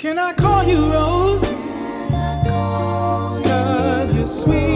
Can I call you Rose? 'Cause you're sweet.